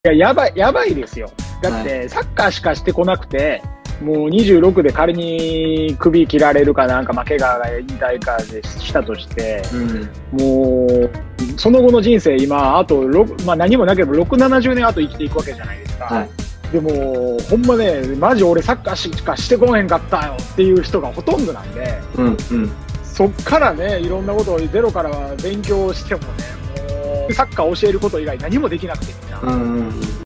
やばいですよ。だって、サッカーしかしてこなくて、もう26で仮に首切られるかなんか、怪我が引退かでしたとして、もう、その後の人生、今、あと何もなければ6、70年あと生きていくわけじゃないですか。はい、でも、ほんまね、マジ俺サッカーしかしてこへんかったよっていう人がほとんどなんで、そっからね、いろんなことをゼロから勉強してもね、もうサッカー教えること以外何もできなくてみんな。